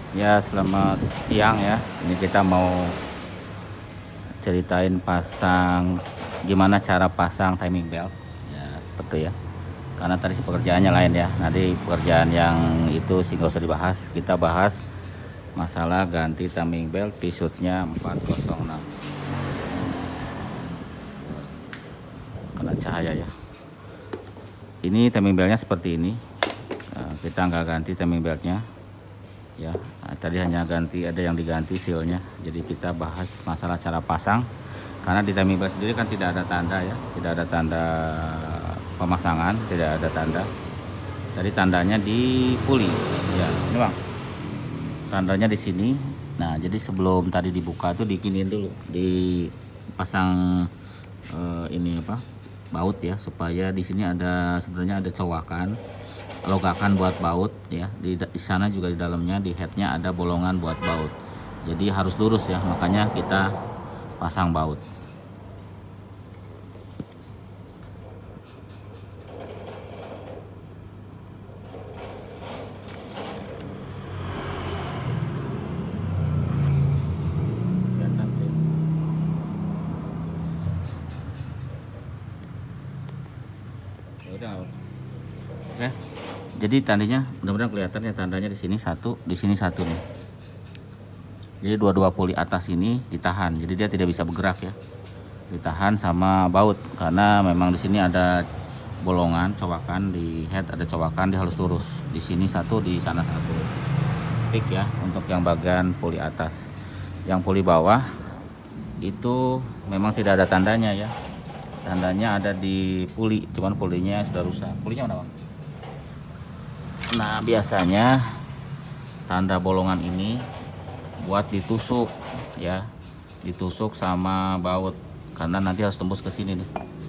Ya, selamat siang ya. Ini kita mau ceritain gimana cara pasang timing belt. Ya, seperti ya. Karena tadi sih pekerjaannya lain ya. Nanti pekerjaan yang itu sih nggak usah dibahas. Kita bahas masalah ganti timing belt pisutnya 406. Kena cahaya ya. Ini timing beltnya seperti ini. Kita nggak ganti timing beltnya. Ya, tadi hanya ada yang diganti sealnya. Jadi kita bahas masalah cara pasang, karena di timing belt sendiri kan tidak ada tanda ya, tidak ada tanda pemasangan, tidak ada tanda. Tadi tandanya di puli ya, ini bang, tandanya di sini. Nah, jadi sebelum tadi dibuka tuh dikinin dulu, dipasang ini apa, baut ya, supaya di sini sebenarnya ada cowakan, logakan buat baut ya. Di sana juga di dalamnya di headnya ada bolongan buat baut, jadi harus lurus ya, makanya kita pasang baut. Oke, jadi tandanya mudah-mudahan kelihatan ya, tandanya di sini satu, di sini satu nih. Jadi dua-dua puli atas ini ditahan, jadi dia tidak bisa bergerak ya. Ditahan sama baut, karena memang di sini ada bolongan, cowakan di head, ada cowakan, dia harus lurus. Di sini satu, di sana satu. Tik ya untuk yang bagian puli atas. Yang puli bawah itu memang tidak ada tandanya ya. Tandanya ada di puli, cuman pulinya sudah rusak. Pulinya mana bang? Nah, biasanya tanda bolongan ini buat ditusuk ya, ditusuk sama baut, karena nanti harus tembus ke sini nih.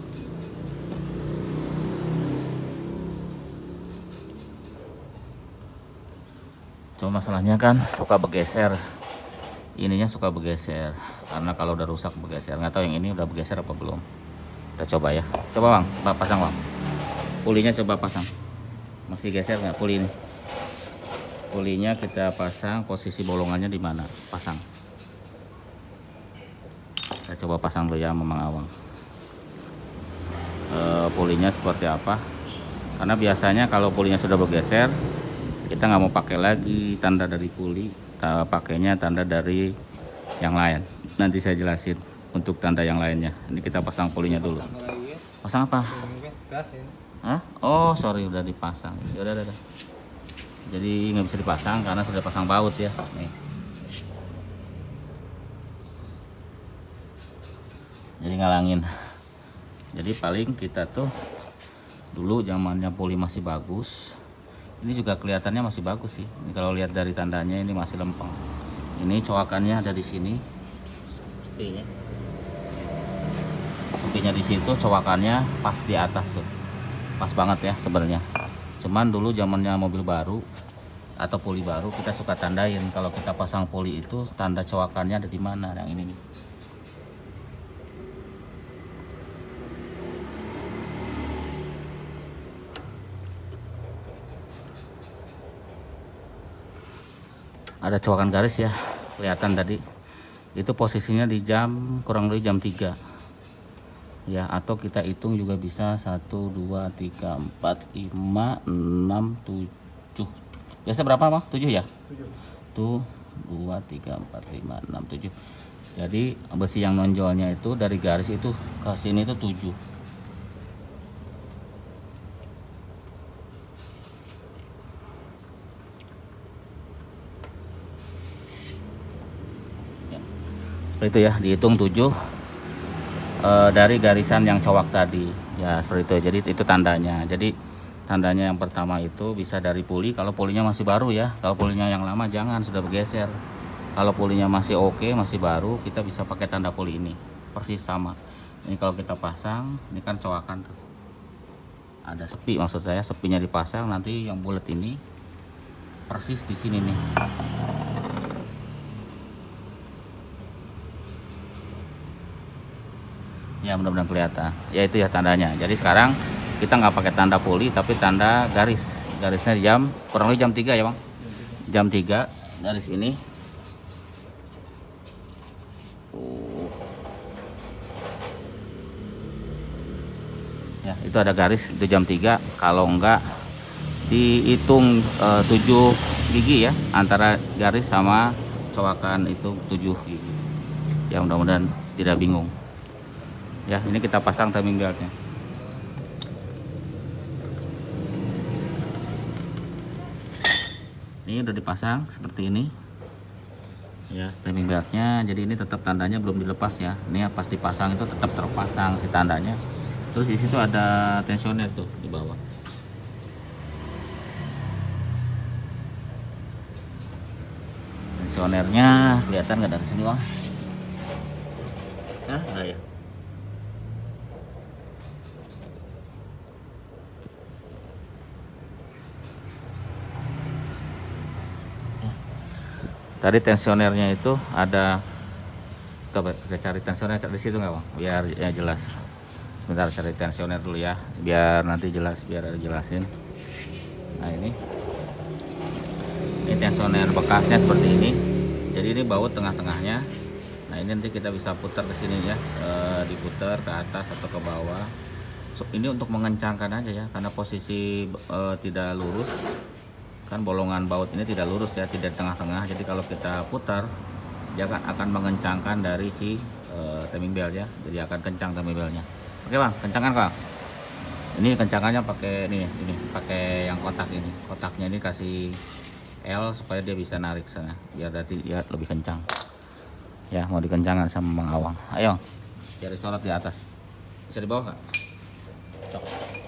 Cuma masalahnya kan suka bergeser, ininya suka bergeser, karena kalau udah rusak bergeser. Nggak tahu yang ini udah bergeser apa belum. Kita coba ya, coba bang, pasang bang, pulinya coba pasang. Masih geser nggak puli ini? Pulinya kita pasang, posisi bolongannya di mana? Pasang. Kita coba pasang dulu ya, Memang Awang. Pulinya seperti apa? Karena biasanya kalau pulinya sudah bergeser, kita nggak mau pakai lagi tanda dari puli, kita pakainya tanda dari yang lain. Nanti saya jelasin untuk tanda yang lainnya. Ini kita pasang pulinya dulu. Pasang apa? Hah? Oh sorry, udah dipasang. Ya udah. Jadi nggak bisa dipasang karena sudah pasang baut ya. Nih. Jadi ngalangin. Jadi paling kita tuh dulu zamannya puli masih bagus. Ini juga kelihatannya masih bagus sih. Ini kalau lihat dari tandanya ini masih lempeng. Ini cowakannya ada di sini. Sepinya di situ, cowakannya pas di atas tuh. Pas banget ya sebenarnya. Cuman dulu zamannya mobil baru atau puli baru, kita suka tandain kalau kita pasang puli itu tanda cowakannya ada di mana. Yang ini nih. Ada cowakan garis ya, kelihatan tadi. Itu posisinya di kurang lebih jam 3. Ya, atau kita hitung juga bisa 1 2 3 4 5 6 7. Biasa berapa bang? 7 ya? 7. 2 3 4 5 6 7. Jadi besi yang nonjolnya itu dari garis itu ke sini itu 7. Ya, seperti itu ya, dihitung 7 dari garisan yang cowak tadi ya, seperti itu. Jadi itu tandanya. Jadi tandanya yang pertama itu bisa dari puli, kalau pulinya masih baru ya. Kalau pulinya yang lama jangan, sudah bergeser. Kalau pulinya masih oke, masih baru, kita bisa pakai tanda puli ini, persis sama. Ini kalau kita pasang, ini kan cowakan tuh, ada sepi, maksud saya sepinya dipasang, nanti yang bulat ini persis di sini nih. Ya, mudah-mudahan kelihatan ya, itu ya tandanya. Jadi sekarang kita nggak pakai tanda puli tapi tanda garisnya kurang lebih jam 3 ya bang, jam 3 garis ini. Ya, itu ada garis, itu jam 3. Kalau enggak dihitung 7 gigi ya, antara garis sama cowakan itu 7 gigi. Ya, mudah-mudahan tidak bingung. Ya, ini kita pasang timing beltnya. Ini udah dipasang seperti ini. Ya, timing beltnya. Jadi ini tetap tandanya belum dilepas ya. Ini pas dipasang itu tetap terpasang si tandanya. Terus di situ ada tensioner tuh di bawah. Tensionernya kelihatan nggak dari sini bang? Nah, enggak ya. Tadi tensionernya itu ada, kita cari tensioner di situ nggak bang? Biar ya jelas. Sebentar cari tensioner dulu ya, biar nanti jelas, biar ada jelasin. Nah ini tensioner bekasnya seperti ini. Jadi ini baut tengah-tengahnya. Nah ini nanti kita bisa putar ke sini ya, diputar ke atas atau ke bawah. So, ini untuk mengencangkan aja ya, karena posisi tidak lurus. Kan bolongan baut ini tidak lurus ya, tidak tengah-tengah. Jadi kalau kita putar, dia akan mengencangkan dari si timing belt ya. Jadi akan kencang timing beltnya. Oke bang, kencangan kak. Ini kencangannya pakai ini pakai yang kotak ini. Kotaknya ini kasih L supaya dia bisa narik sana, biar nanti dia lebih kencang. Ya, mau dikencangkan sama Bang Awang. Ayo, cari sorot di atas. Bisa di bawah kak? Cok.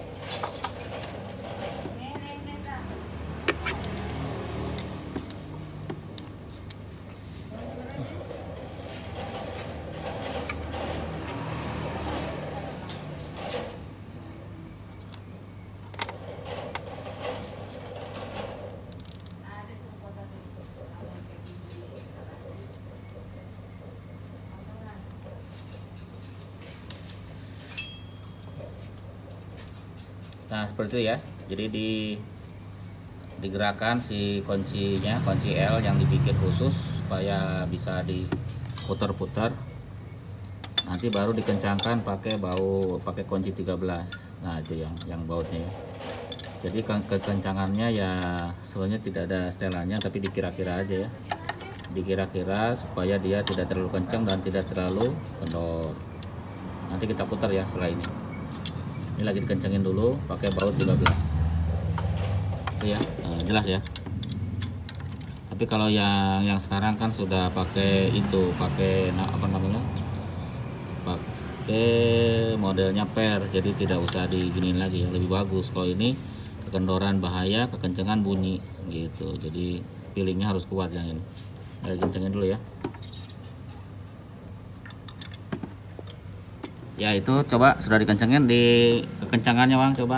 Nah seperti itu ya. Jadi digerakkan si kuncinya, kunci L yang dibikin khusus supaya bisa diputar-putar. Nanti baru dikencangkan pakai kunci 13. Nah itu yang bautnya ya. Jadi kekencangannya ya sebenarnya tidak ada setelannya, tapi dikira-kira aja ya. Dikira-kira supaya dia tidak terlalu kencang dan tidak terlalu kendor. Nanti kita putar ya setelah ini. Ini lagi dikencengin dulu pakai baut 13. Itu ya, jelas ya. Tapi kalau yang sekarang kan sudah pakai apa namanya? Pakai modelnya per, jadi tidak usah diginiin lagi ya, lebih bagus. Kalau ini kekendoran bahaya, kekencengan bunyi gitu. Jadi feelingnya harus kuat yang ini. Lagi kencengin dulu ya. Ya itu coba sudah dikencengin di kekencangannya bang, coba.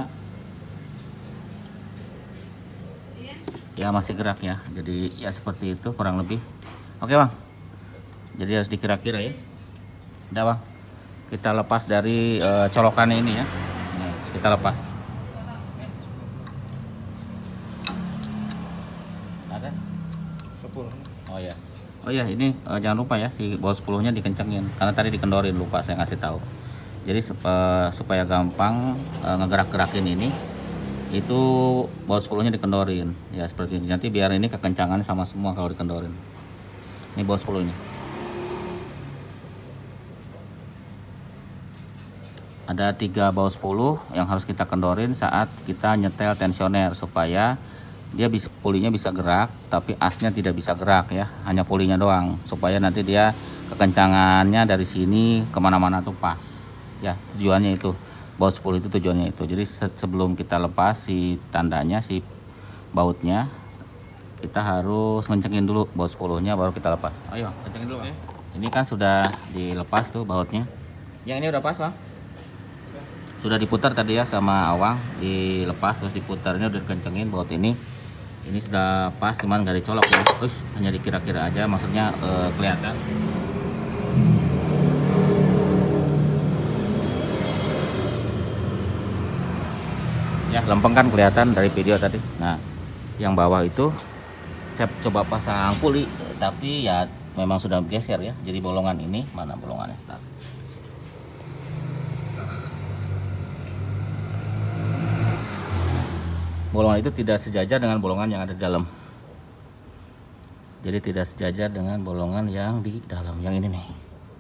Ya masih gerak ya, jadi ya seperti itu kurang lebih. Oke bang, jadi harus dikira-kira ya. Udah bang, kita lepas dari colokannya ini ya. Nih, kita lepas. Ada? Oh ya, ini jangan lupa ya si baut 10-nya dikencengin, karena tadi dikendorin, lupa saya ngasih tahu. Jadi supaya gampang ngegerak-gerakin ini, itu baut 10-nya dikendorin ya seperti ini. Nanti biar ini kekencangan sama semua kalau dikendorin. Ini baut 10 ini. Ada 3 baut 10 yang harus kita kendorin saat kita nyetel tensioner, supaya dia pulinya bisa gerak tapi asnya tidak bisa gerak ya, hanya pulinya doang, supaya nanti dia kekencangannya dari sini kemana-mana tuh pas ya. Tujuannya itu baut 10 itu tujuannya itu. Jadi sebelum kita lepas si tandanya, si bautnya, kita harus ngencengin dulu baut 10-nya baru kita lepas. Ayo kencengin dulu. Ini kan sudah dilepas tuh bautnya. Yang ini udah pas bang, sudah diputar tadi ya sama Awang, dilepas terus diputar. Ini udah dikencengin baut ini sudah pas, cuman nggak dicolok ya. Hanya dikira-kira aja, maksudnya kelihatan. Ya lempeng kan kelihatan dari video tadi. Nah yang bawah itu Saya coba pasang puli, tapi ya memang sudah geser ya. Jadi bolongan ini, mana bolongannya? Bentar. Bolongan itu tidak sejajar dengan bolongan yang ada di dalam. Jadi tidak sejajar dengan bolongan yang di dalam. Yang ini nih.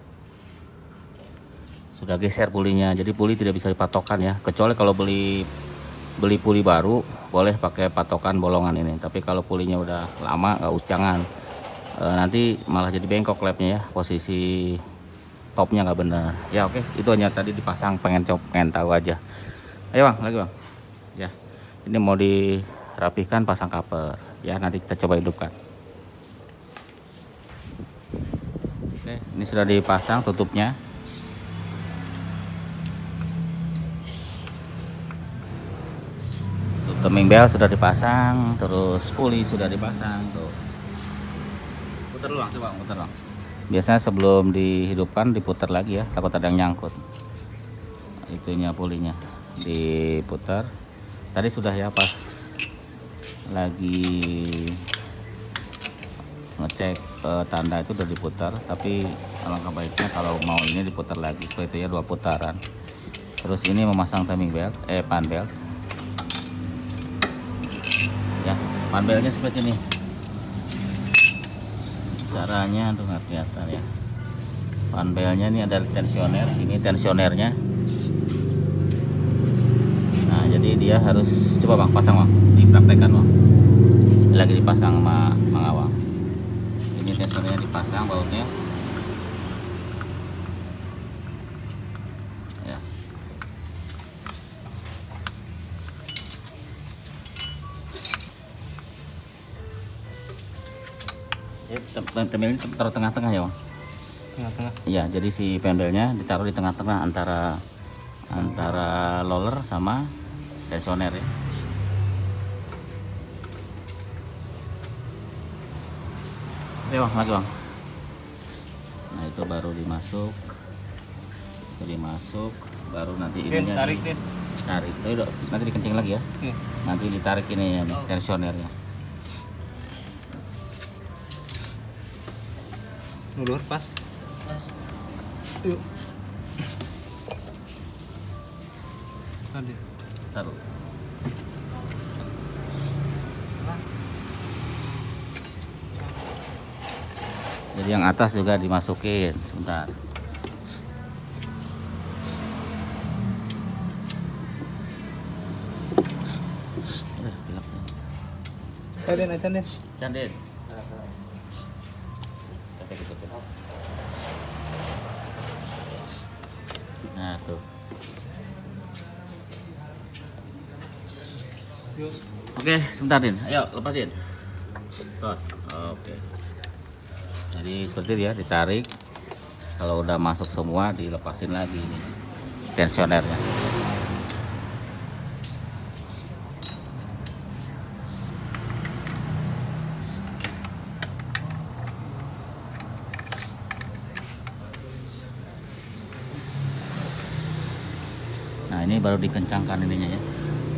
Sudah geser pulinya. Jadi puli tidak bisa dipatokan ya. Kecuali kalau beli puli baru, boleh pakai patokan bolongan ini. Tapi kalau pulinya udah lama, nggak jangan. Nanti malah jadi bengkok klepnya ya. Posisi topnya nggak benar. Ya oke, itu hanya tadi dipasang, pengen tahu aja. Ayo bang, lagi bang. Ya. Ini mau dirapihkan, pasang cover ya, nanti kita coba hidupkan. Oke, ini sudah dipasang tutupnya. Timing belt sudah dipasang, terus puli sudah dipasang tuh. Putar dulu bang, coba putar bang. Biasanya sebelum dihidupkan diputar lagi ya, takut ada yang nyangkut. Itunya pulinya diputar. Tadi sudah ya, pas lagi ngecek tanda itu udah diputar, tapi alangkah baiknya kalau mau ini diputar lagi, seperti itu ya, 2 putaran. Terus ini memasang timing belt, pan belt ya. Pan beltnya seperti ini caranya, tuh nggak kelihatan ya. Pan beltnya ini ada tensioner, sini tensionernya. Jadi dia harus, coba bang pasang bang, dipraktekkan bang. Ini lagi dipasang sama Mang Awang. Ini tensionernya dipasang, bautnya ya. Tempel ini taruh tengah-tengah ya bang. Tengah-tengah. Iya, jadi si pendelnya ditaruh di tengah-tengah antara roller sama tensioner ya. Oke bang, lagi bang. Nah itu baru dimasuk, baru nanti ini tarik deh. Tarik, nanti dikencing lagi ya. Nanti ditarik ini ya, tensionernya. Ulur pas. Yuk. Taruh. Jadi yang atas juga dimasukin, sebentar. Candin. Nah tuh. Oke, sebentar Din. Ayo lepasin. Tos. Oke. Jadi seperti itu ya, ditarik. Kalau udah masuk semua, dilepasin lagi ini tensionernya. Nah ini baru dikencangkan ininya ya.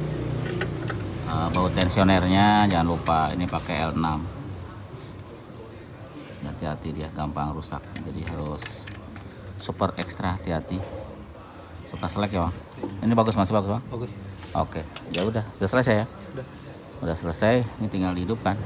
Baut tensionernya jangan lupa ini pakai L6. Hati-hati, dia gampang rusak, jadi harus super ekstra hati-hati. Suka selek ya bang. Ini bagus, masih bagus bang. Bagus. Oke, ya udah selesai ya. Udah selesai, ini tinggal dihidupkan.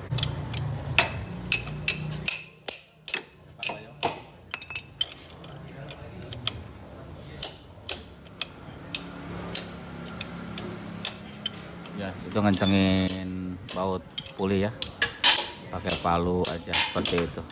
Ya itu ngencengin baut puli ya, pakai palu aja seperti itu.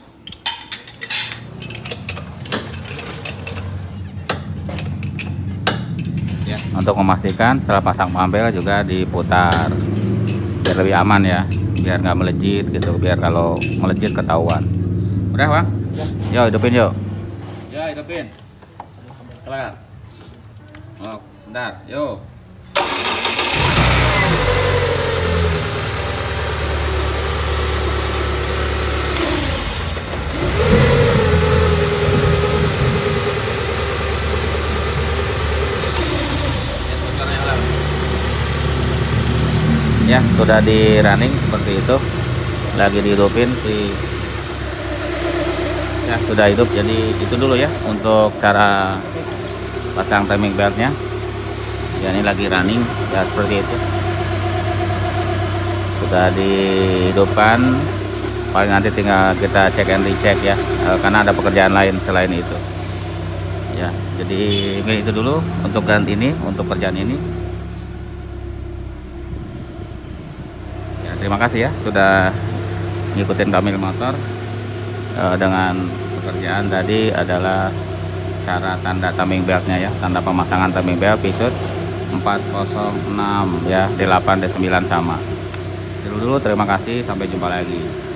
Ya, untuk memastikan setelah pasang pambel juga diputar biar lebih aman ya, biar nggak melejit gitu, biar kalau melejit ketahuan. Udah bang? Ya. Yo hidupin yuk. Ya hidupin. Kelar. Oh, sebentar. Yuk. Ya sudah di running seperti itu, lagi dihidupin ya, sudah hidup. Jadi itu dulu ya untuk cara pasang timing beltnya ya. Ini lagi running ya, seperti itu, sudah dihidupkan. Paling nanti tinggal kita cek and recheck ya, karena ada pekerjaan lain selain itu ya. Jadi itu dulu untuk ganti ini, untuk kerjaan ini ya. Terima kasih ya sudah ngikutin Kamil Motor. Dengan pekerjaan tadi adalah cara tanda timing beltnya ya, tanda pemasangan timing belt P-Shoot 406 ya, D8 D9 sama. Dulu terima kasih, sampai jumpa lagi.